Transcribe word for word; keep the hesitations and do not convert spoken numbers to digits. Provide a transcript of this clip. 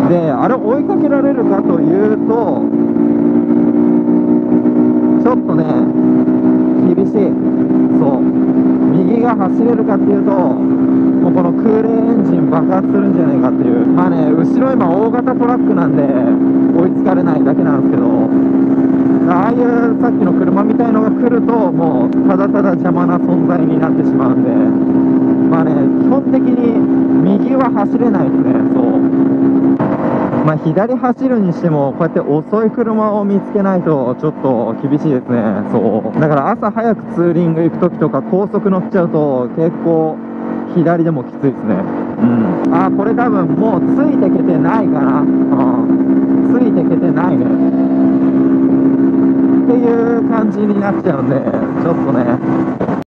で、あれ追いかけられるかというと、ちょっとね、厳しい。そう。右が走れるかっていうと、もうこの空冷エンジン爆発するんじゃないかっていう。まあね、後ろ今大型トラックなんで、追いつかれないだけなんですけど、ああいうさっきの車みたいのが来ると、もうただただ邪魔な存在になってしまうんで、まあね、基本的に右は走れないですね、そう。まあ左走るにしても、こうやって遅い車を見つけないとちょっと厳しいですね、そう。だから朝早くツーリング行くときとか高速乗っちゃうと、結構左でもきついですね。うん。あ、これ多分もうついてけてないかな。うん。ついてけてないね。っていう感じになっちゃうんで、ちょっとね、